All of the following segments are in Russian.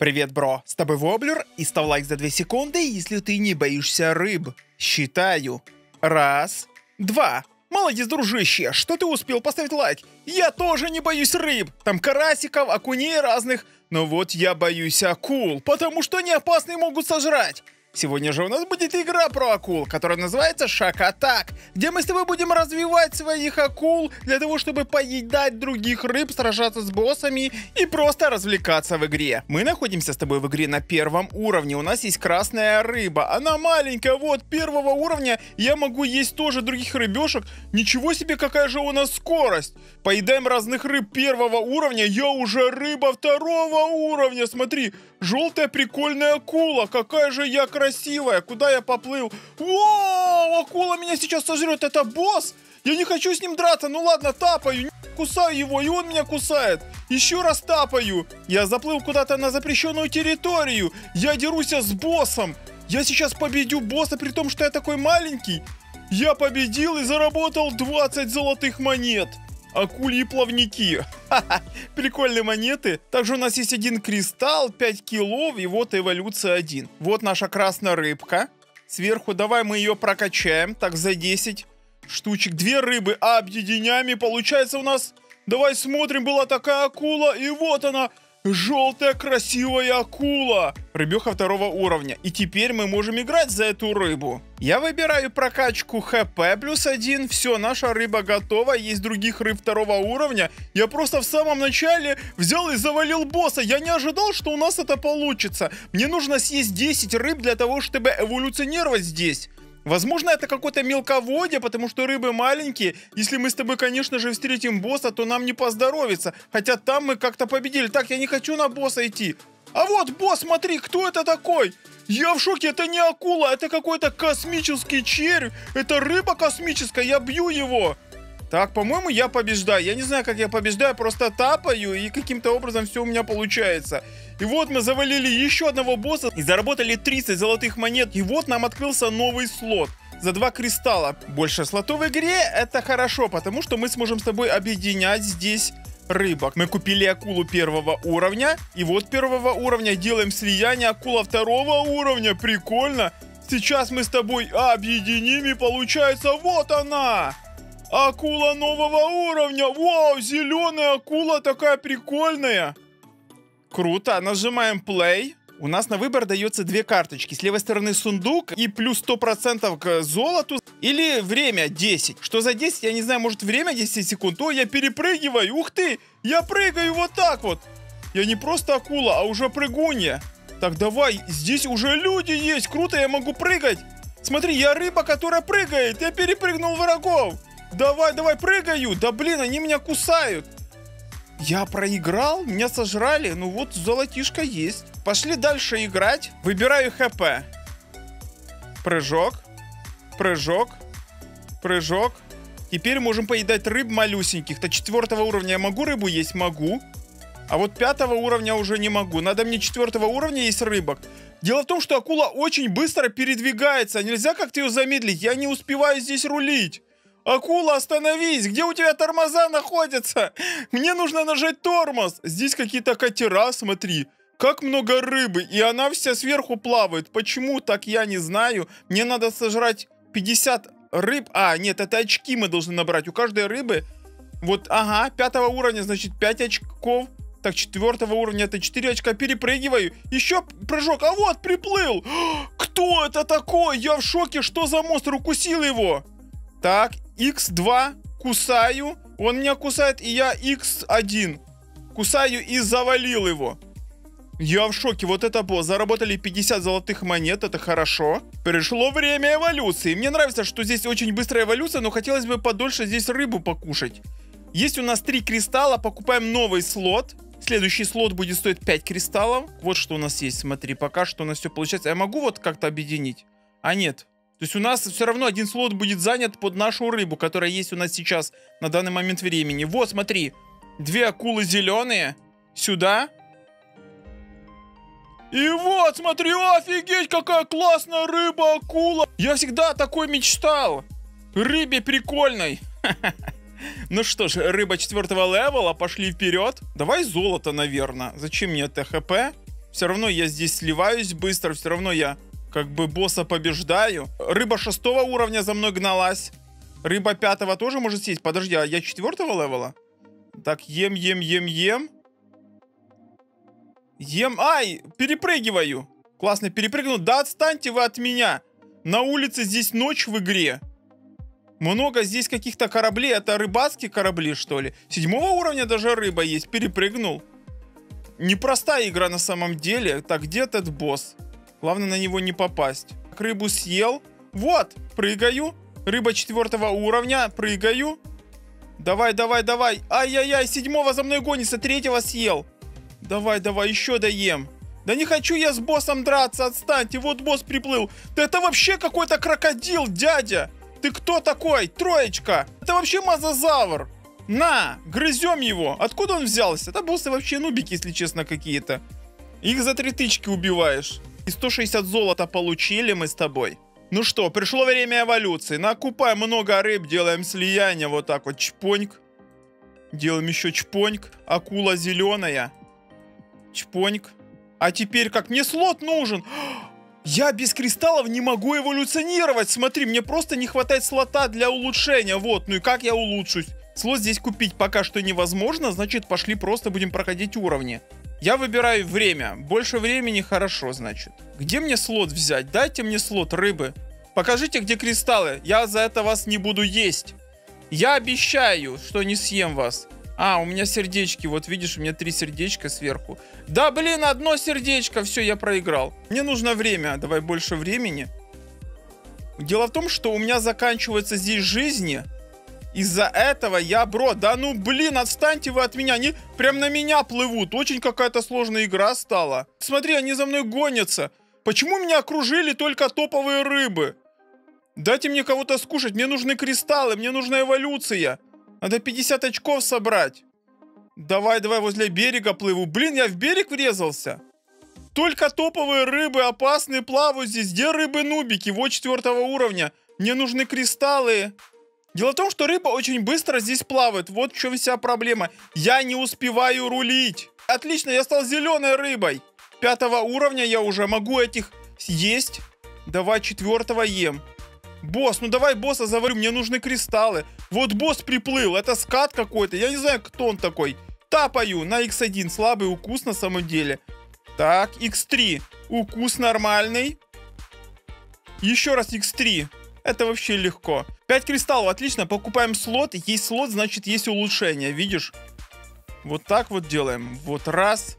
Привет, бро, с тобой Воблер, и ставь лайк за 2 секунды, если ты не боишься рыб. Считаю. 1, 2. Молодец, дружище, что ты успел поставить лайк? Я тоже не боюсь рыб. Там карасиков, окуней разных. Но вот я боюсь акул, потому что они опасны и могут сожрать. Сегодня же у нас будет игра про акул, которая называется Shark Attack, где мы с тобой будем развивать своих акул для того, чтобы поедать других рыб, сражаться с боссами и просто развлекаться в игре. Мы находимся с тобой в игре на 1 уровне, у нас есть красная рыба, она маленькая, вот 1 уровня, я могу есть тоже других рыбешек. Ничего себе, какая же у нас скорость! Поедаем разных рыб 1 уровня, я уже рыба 2 уровня, смотри, желтая прикольная акула, какая же я красивая, куда я поплыл? Вау, акула меня сейчас сожрет, это босс? Я не хочу с ним драться, ну ладно, тапаю, кусаю его, и он меня кусает. Еще раз тапаю. Я заплыл куда-то на запрещенную территорию, я дерусь с боссом. Я сейчас победю босса, при том, что я такой маленький. Я победил и заработал 20 золотых монет. Акульи плавники. Ха-ха, прикольные монеты. Также у нас есть 1 кристалл, 5 килов, и вот эволюция 1. Вот наша красная рыбка. Сверху давай мы ее прокачаем. Так, за 10 штучек. 2 рыбы объединяем, и получается у нас... Давай смотрим, была такая акула, и вот она. Желтая красивая акула. Рыбеха 2 уровня. И теперь мы можем играть за эту рыбу. Я выбираю прокачку ХП +1. Все, наша рыба готова. Есть других рыб 2 уровня. Я просто в самом начале взял и завалил босса. Я не ожидал, что у нас это получится. Мне нужно съесть 10 рыб для того, чтобы эволюционировать здесь. Возможно, это какое-то мелководье, потому что рыбы маленькие. Если мы с тобой, конечно же, встретим босса, то нам не поздоровится. Хотя там мы как-то победили. Так, я не хочу на босса идти. А вот босс, смотри, кто это такой? Я в шоке, это не акула, это какой-то космический червь. Это рыба космическая, я бью его. Так, по-моему, я побеждаю. Я не знаю, как я побеждаю, просто тапаю, и каким-то образом все у меня получается. И вот мы завалили еще одного босса и заработали 30 золотых монет. И вот нам открылся новый слот за 2 кристалла. Больше слотов в игре — это хорошо, потому что мы сможем с тобой объединять здесь рыбок. Мы купили акулу 1 уровня. И вот 1 уровня делаем слияние. Акула 2 уровня. Прикольно. Сейчас мы с тобой объединим, и получается вот она. Акула нового уровня. Вау, зеленая акула такая прикольная. Круто, нажимаем play. У нас на выбор дается 2 карточки. С левой стороны сундук и плюс 100% к золоту. Или время 10. Что за 10? Я не знаю, может время 10 секунд. О, я перепрыгиваю. Ух ты, я прыгаю вот так вот. Я не просто акула, а уже прыгунья. Так, давай, здесь уже люди есть. Круто, я могу прыгать. Смотри, я рыба, которая прыгает. Я перепрыгнул врагов. Давай, давай, прыгаю. Да блин, они меня кусают. Я проиграл, меня сожрали. Ну вот, золотишко есть. Пошли дальше играть. Выбираю ХП. Прыжок. Прыжок. Прыжок. Теперь можем поедать рыб малюсеньких. То 4 уровня я могу рыбу есть? Могу. А вот 5 уровня уже не могу. Надо мне 4 уровня есть рыбок. Дело в том, что акула очень быстро передвигается. Нельзя как-то ее замедлить. Я не успеваю здесь рулить. Акула, остановись! Где у тебя тормоза находятся? Мне нужно нажать тормоз. Здесь какие-то катера, смотри. Как много рыбы. И она вся сверху плавает. Почему так, я не знаю. Мне надо сожрать 50 рыб. А, нет, это очки мы должны набрать. У каждой рыбы. Вот, ага, 5 уровня, значит, 5 очков. Так, 4 уровня это 4 очка. Перепрыгиваю. Еще прыжок. А вот, приплыл. Кто это такой? Я в шоке. Что за монстр? Укусил его. Так, Х2, кусаю, он меня кусает, и я Х1 кусаю и завалил его. Я в шоке, вот это босс. Заработали 50 золотых монет, это хорошо. Пришло время эволюции. Мне нравится, что здесь очень быстрая эволюция, но хотелось бы подольше здесь рыбу покушать. Есть у нас 3 кристалла, покупаем новый слот. Следующий слот будет стоить 5 кристаллов. Вот что у нас есть, смотри, пока что у нас все получается. Я могу вот как-то объединить? А нет. То есть у нас все равно 1 слот будет занят под нашу рыбу, которая есть у нас сейчас на данный момент времени. Вот, смотри. 2 акулы зеленые. Сюда. И вот, смотри, офигеть, какая классная рыба, акула. Я всегда такой мечтал. Рыбе прикольной. Ну что ж, рыба 4 левела, пошли вперед. Давай золото, наверное. Зачем мне это ХП? Все равно я здесь сливаюсь быстро. Все равно я как бы босса побеждаю. Рыба 6-го уровня за мной гналась. Рыба 5-го тоже может съесть. Подожди, а я 4-го левела? Так, ем. Ем. Ай, перепрыгиваю. Классно перепрыгнул. Да отстаньте вы от меня. На улице здесь ночь в игре. Много здесь каких-то кораблей. Это рыбацкие корабли, что ли? 7-го уровня даже рыба есть. Перепрыгнул. Непростая игра на самом деле. Так, где этот босс? Главное на него не попасть. Так, рыбу съел. Вот, прыгаю. Рыба 4-го уровня. Прыгаю. Давай. Ай-яй-яй, 7-го за мной гонится. 3-го съел. Давай, еще доем. Да не хочу я с боссом драться. Отстаньте, вот босс приплыл. Да это вообще какой-то крокодил, дядя. Ты кто такой? Троечка. Это вообще мозазавр. На, грызем его. Откуда он взялся? Это боссы вообще нубики, если честно, какие-то. Их за 3 тычки убиваешь. И 160 золота получили мы с тобой. Ну что, пришло время эволюции. Накупаем много рыб, делаем слияние. Вот так вот, чпоньк. Делаем еще чпоньк. Акула зеленая. Чпоньк. А теперь как? Мне слот нужен. Я без кристаллов не могу эволюционировать. Смотри, мне просто не хватает слота для улучшения. Вот, ну и как я улучшусь? Слот здесь купить пока что невозможно. Значит, пошли просто будем проходить уровни. Я выбираю время. Больше времени хорошо, значит. Где мне слот взять? Дайте мне слот, рыбы. Покажите, где кристаллы. Я за это вас не буду есть. Я обещаю, что не съем вас. А, у меня сердечки. Вот видишь, у меня 3 сердечка сверху. Да, блин, 1 сердечко. Все, я проиграл. Мне нужно время. Давай больше времени. Дело в том, что у меня заканчиваются здесь жизни. Из-за этого я, да ну блин, отстаньте вы от меня. Они прям на меня плывут. Очень какая-то сложная игра стала. Смотри, они за мной гонятся. Почему меня окружили только топовые рыбы? Дайте мне кого-то скушать. Мне нужны кристаллы, мне нужна эволюция. Надо 50 очков собрать. Давай, возле берега плыву. Блин, я в берег врезался. Только топовые рыбы опасные плавают здесь. Где рыбы-нубики? Вот 4-го уровня. Мне нужны кристаллы. Дело в том, что рыба очень быстро здесь плавает. Вот в чем вся проблема. Я не успеваю рулить. Отлично, я стал зеленой рыбой. 5-го уровня я уже могу этих съесть. Давай 4-го ем. Босс, ну давай босса заварю, мне нужны кристаллы. Вот босс приплыл, это скат какой-то. Я не знаю, кто он такой. Тапаю на X1, слабый укус на самом деле. Так, X3, укус нормальный. Еще раз X3. Это вообще легко. 5 кристаллов, отлично, покупаем слот. Есть слот, значит есть улучшение, видишь? Вот так вот делаем. Вот раз,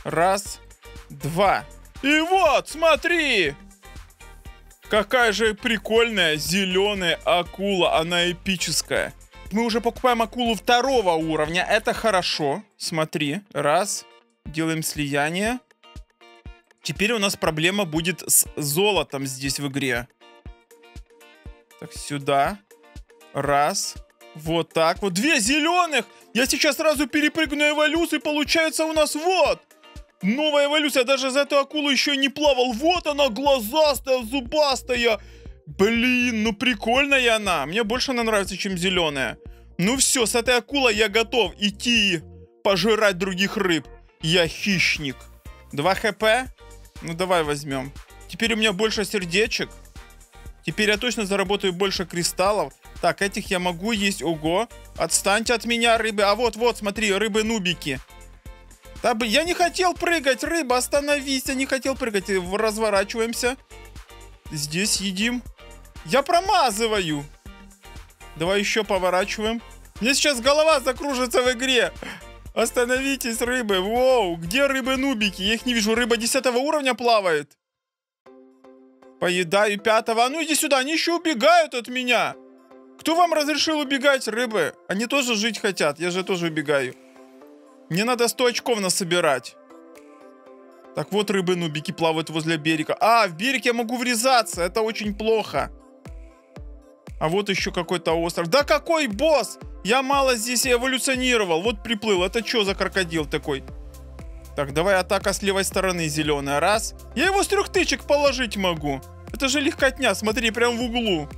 2. И вот, смотри! Какая же прикольная зеленая акула, она эпическая. Мы уже покупаем акулу 2-го уровня, это хорошо. Смотри, раз, делаем слияние. Теперь у нас проблема будет с золотом здесь в игре. Так, сюда. Раз. Вот так вот. 2 зеленых. Я сейчас сразу перепрыгну эволюцию. Получается у нас вот. Новая эволюция. Даже за эту акулу еще не плавал. Вот она, глазастая, зубастая. Блин, ну прикольная она. Мне больше она нравится, чем зеленая. Ну все, с этой акулой я готов идти пожирать других рыб. Я хищник. 2 хп. Ну давай возьмем. Теперь у меня больше сердечек. Теперь я точно заработаю больше кристаллов. Так, этих я могу есть. Ого. Отстаньте от меня, рыбы. А вот, смотри, рыбы-нубики. Да, я не хотел прыгать, рыба, остановись. Я не хотел прыгать. Разворачиваемся. Здесь едим. Я промазываю. Давай еще поворачиваем. Мне сейчас голова закружится в игре. Остановитесь, рыбы. Воу, где рыбы-нубики? Я их не вижу. Рыба 10-го уровня плавает. Поедаю 5-го. А ну иди сюда, они еще убегают от меня. Кто вам разрешил убегать, рыбы? Они тоже жить хотят, я же тоже убегаю. Мне надо 100 очков насобирать. Так вот рыбы-нубики плавают возле берега. А, в берег я могу врезаться, это очень плохо. А вот еще какой-то остров. Да какой босс? Я мало здесь эволюционировал. Вот приплыл, это что за крокодил такой? Так, давай атака с левой стороны зеленая. Раз. Я его с 3 тычек положить могу. Это же легкотня, смотри, прям в углу.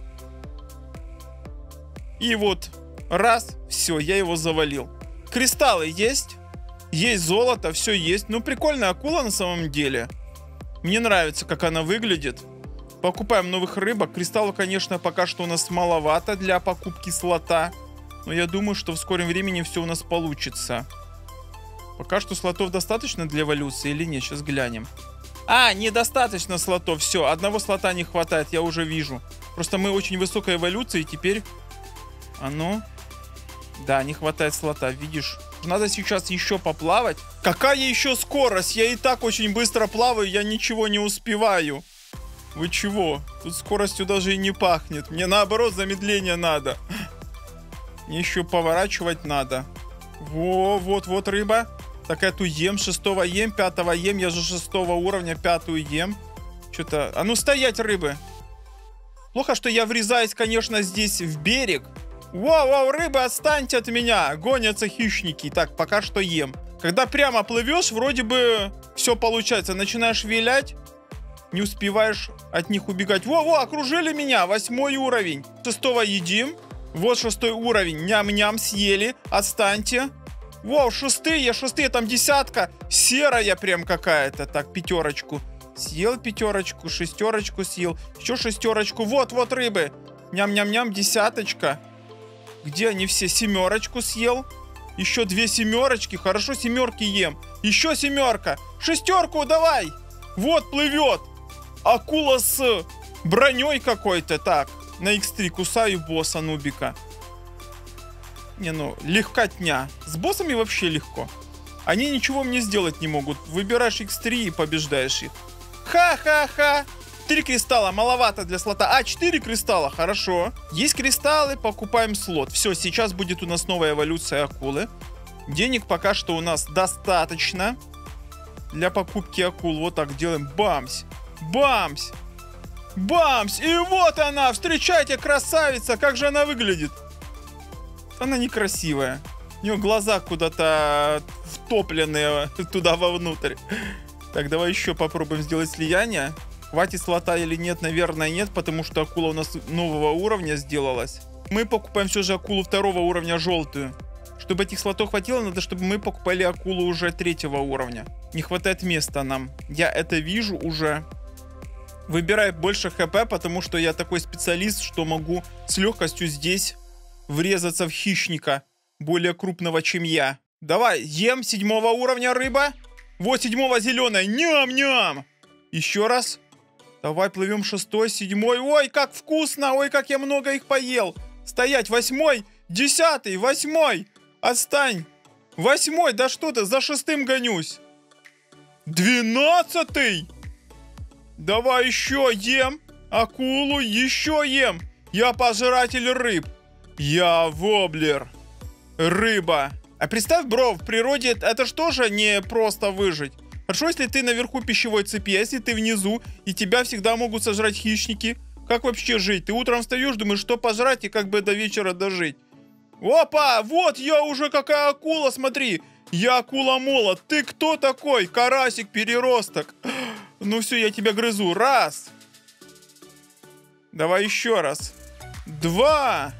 И вот. Раз. Все, я его завалил. Кристаллы есть? Есть золото, все есть. Ну, прикольная акула на самом деле. Мне нравится, как она выглядит. Покупаем новых рыбок. Кристаллов, конечно, пока что у нас маловато для покупки слота. Но я думаю, что в скором времени все у нас получится. Пока что слотов достаточно для эволюции или нет? Сейчас глянем. А, недостаточно слотов. Все, одного слота не хватает, я уже вижу. Просто мы очень высокой эволюции, и теперь... А ну... Да, не хватает слота, видишь? Надо сейчас еще поплавать. Какая еще скорость? Я и так очень быстро плаваю, я ничего не успеваю. Вы чего? Тут скоростью даже и не пахнет. Мне наоборот замедление надо. Мне еще поворачивать надо. Вот рыба. Так, эту ем, 6-го ем, 5-го ем. Я же 6-го уровня, 5-ю ем. Что-то... А ну стоять, рыбы. Плохо, что я врезаюсь, конечно, здесь в берег. Вау, рыбы, отстаньте от меня. Гонятся хищники. Так, пока что ем. Когда прямо плывешь, вроде бы все получается. Начинаешь вилять, не успеваешь от них убегать. Во, окружили меня. 8-й уровень. 6-го едим. Вот 6-й уровень. Ням-ням, съели. Отстаньте. Вау, 6-е, там 10-ка. Серая прям какая-то. Так, 5-ку. Съел 5-ку, 6-ку съел. Еще 6-ку. Вот рыбы. Ням-ням-ням, 10-ка. Где они все? 7-ку съел. Еще 2 7-ки. Хорошо, 7-ки ем. Еще 7-ка. 6-ку давай. Вот плывет. Акула с броней какой-то. Так, на X3 кусаю босса нубика. Не, ну, легкотня. С боссами вообще легко. Они ничего мне сделать не могут. Выбираешь X3 и побеждаешь их. Ха-ха-ха. 3 кристалла, маловато для слота. А, 4 кристалла, хорошо. Есть кристаллы, покупаем слот. Все, сейчас будет у нас новая эволюция акулы. Денег пока что у нас достаточно для покупки акул. Вот так делаем. Бамс. Бамс. Бамс. И вот она. Встречайте, красавица. Как же она выглядит? Она некрасивая. У нее глаза куда-то втопленные туда вовнутрь. Так, давай еще попробуем сделать слияние. Хватит слота или нет? Наверное, нет, потому что акула у нас нового уровня сделалась. Мы покупаем все же акулу 2-го уровня желтую. Чтобы этих слотов хватило, надо, чтобы мы покупали акулу уже 3-го уровня. Не хватает места нам. Я это вижу уже. Выбираю больше хп, потому что я такой специалист, что могу с легкостью здесь врезаться в хищника более крупного, чем я. Давай, ем 7-го уровня рыба. Вот 7-го зеленая. Ням-ням. Еще раз. Давай плывем 6-й, 7-й. Ой, как вкусно. Ой, как я много их поел. Стоять. 8-й, 10-й, 8-й. Отстань. 8-й, да что ты, за 6-м гонюсь. 12-й. Давай еще ем акулу, еще ем. Я пожиратель рыб. Я воблер. Рыба. А представь, бро, в природе это ж тоже не просто выжить. Хорошо, если ты наверху пищевой цепи, а если ты внизу, и тебя всегда могут сожрать хищники. Как вообще жить? Ты утром встаешь, думаешь, что пожрать и как бы до вечера дожить. Опа, вот я уже какая акула, смотри. Я акула-молот. Ты кто такой? Карасик-переросток. Ну все, я тебя грызу. Раз. Давай еще раз. 2.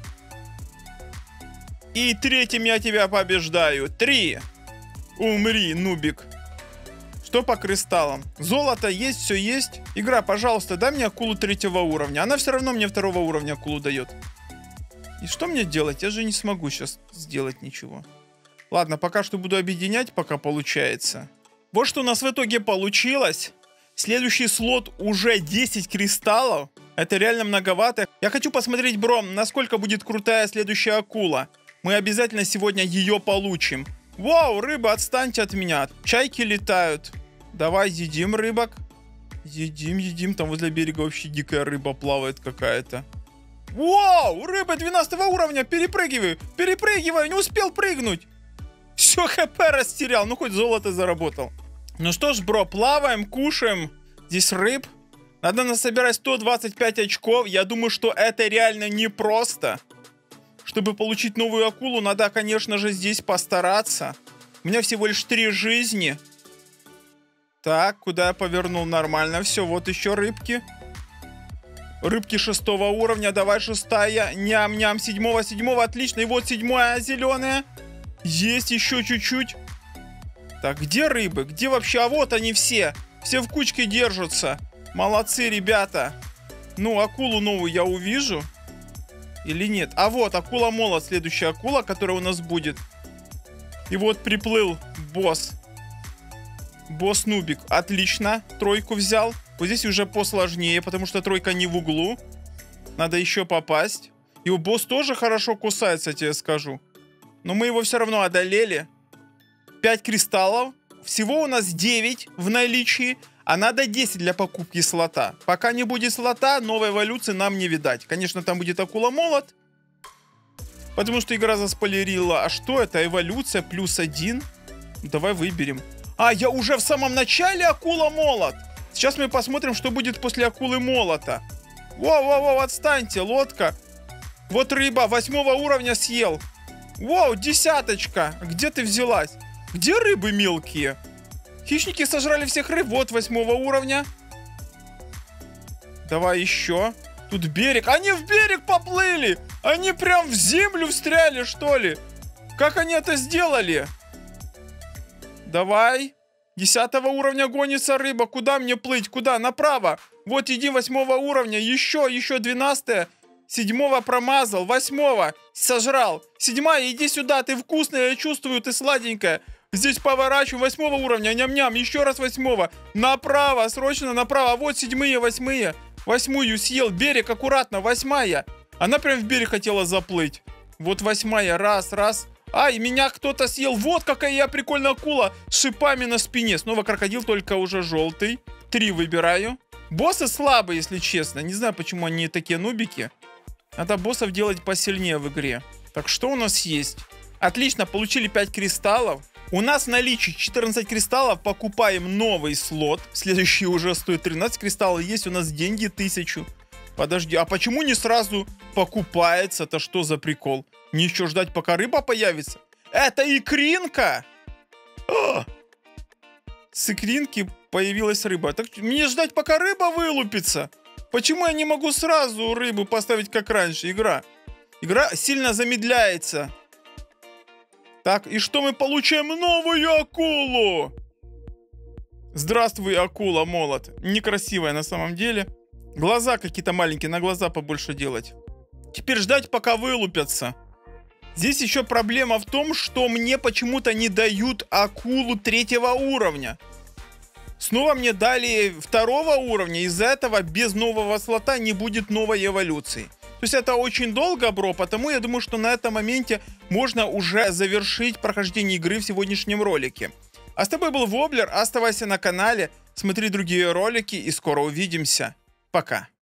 И 3-м я тебя побеждаю. 3. Умри, нубик. Что по кристаллам? Золото есть, все есть. Игра, пожалуйста, дай мне акулу 3-го уровня. Она все равно мне 2-го уровня акулу дает. И что мне делать? Я же не смогу сейчас сделать ничего. Ладно, пока что буду объединять, пока получается. Вот что у нас в итоге получилось. Следующий слот уже 10 кристаллов. Это реально многовато. Я хочу посмотреть, бро, насколько будет крутая следующая акула. Мы обязательно сегодня ее получим. Вау, рыба, отстаньте от меня. Чайки летают. Давай, едим рыбок. Едим. Там возле берега вообще дикая рыба плавает какая-то. Вау, рыба 12-го уровня. Перепрыгиваю. Не успел прыгнуть. Все, хп растерял. Ну, хоть золото заработал. Ну что ж, бро, плаваем, кушаем. Здесь рыб. Надо насобирать 125 очков. Я думаю, что это реально непросто. Чтобы получить новую акулу, надо, конечно же, здесь постараться. У меня всего лишь 3 жизни. Так, куда я повернул? Нормально. Все, вот еще рыбки. Рыбки 6-го уровня. Давай 6-я. Ням-ням. 7-го. Отлично. И вот 7-я зеленая. Есть еще чуть-чуть. Так, где рыбы? Где вообще? А вот они все. Все в кучке держатся. Молодцы, ребята. Ну, акулу новую я увижу. Или нет? А вот, акула-молот. Следующая акула, которая у нас будет. И вот приплыл босс. Босс-нубик. Отлично. Тройку взял. Вот здесь уже посложнее, потому что тройка не в углу. Надо еще попасть. Его босс тоже хорошо кусается, тебе скажу. Но мы его все равно одолели. 5 кристаллов. Всего у нас 9 в наличии. А надо 10 для покупки слота. Пока не будет слота, новой эволюции нам не видать. Конечно, там будет акула-молот. Потому что игра заспойлерила. А что это? Эволюция +1. Давай выберем. А, я уже в самом начале акула-молот. Сейчас мы посмотрим, что будет после акулы-молота. Воу-воу-воу, отстаньте, лодка. Вот рыба 8 уровня съел. Воу, 10-очка. Где ты взялась? Где рыбы мелкие? Хищники сожрали всех рыб. Вот 8 уровня. Давай еще. Тут берег. Они в берег поплыли. Они прям в землю встряли, что ли? Как они это сделали? Давай. 10 уровня гонится рыба. Куда мне плыть? Куда? Направо. Вот иди 8 уровня. Еще 12. 7 промазал. 8 сожрал. 7 иди сюда. Ты вкусная, я чувствую, ты сладенькая. Здесь поворачиваю. 8 уровня. Ням-ням. Еще раз 8. Направо. Срочно направо. Вот 7, 8. 8 съел. Берег аккуратно. 8. Она прям в берег хотела заплыть. Вот 8. Раз. Ай, меня кто-то съел. Вот какая я прикольная акула. С шипами на спине. Снова крокодил, только уже желтый. 3 выбираю. Боссы слабые, если честно. Не знаю, почему они такие нубики. Надо боссов делать посильнее в игре. Так, что у нас есть? Отлично, получили 5 кристаллов. У нас в наличии 14 кристаллов. Покупаем новый слот. Следующий уже стоит 13 кристаллов. Есть у нас деньги 1000. Подожди, а почему не сразу покупается? Это что за прикол? Не еще ждать, пока рыба появится? Это икринка! С икринки появилась рыба. Так мне ждать, пока рыба вылупится? Почему я не могу сразу рыбу поставить, как раньше? Игра сильно замедляется. Так, и что мы получаем? Новую акулу! Здравствуй, акула-молот. Некрасивая на самом деле. Глаза какие-то маленькие, на глаза побольше делать. Теперь ждать, пока вылупятся. Здесь еще проблема в том, что мне почему-то не дают акулу 3-го уровня. Снова мне дали 2-го уровня. Из-за этого без нового слота не будет новой эволюции. То есть это очень долго, бро. Потому я думаю, что на этом моменте можно уже завершить прохождение игры в сегодняшнем ролике. А с тобой был Воблер. Оставайся на канале, смотри другие ролики и скоро увидимся. Пока.